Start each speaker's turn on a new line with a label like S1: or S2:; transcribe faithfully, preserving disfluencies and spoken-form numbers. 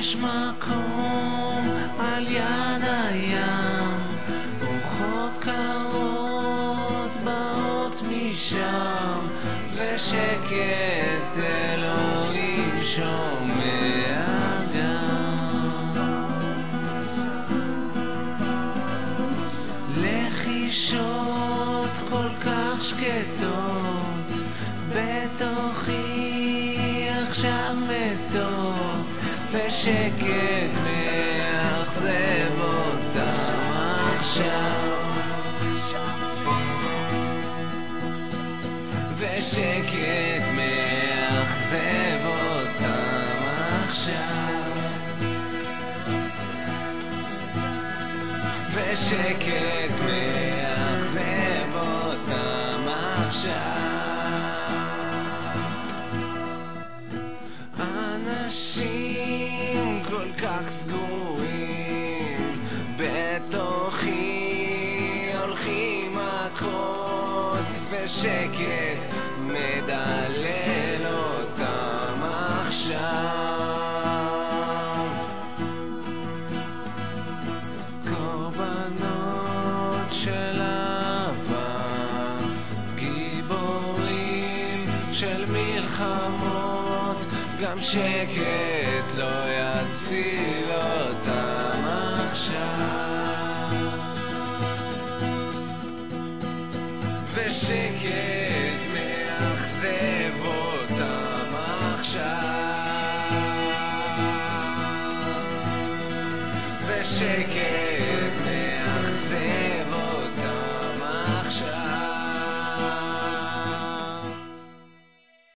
S1: יש מקום על יד הים, רוחות קרות באות משם, ושקט אלוהים שומע גם. לחישות כל כך שקטות בתוכי עכשיו מתות, ושקט מאכזב אותם עכשיו, ושקט מאכזב אותם עכשיו, ושקט מאכזב אותם עכשיו. אנשים כל כך סגורים בתוכי הולכים מכות, ושקט מדלל אותם עכשיו. קורבנות של אהבה, גיבורים של מלחמות, גם שקט לא יציל אותם עכשיו, ושקט מאכזב אותם עכשיו, ושקט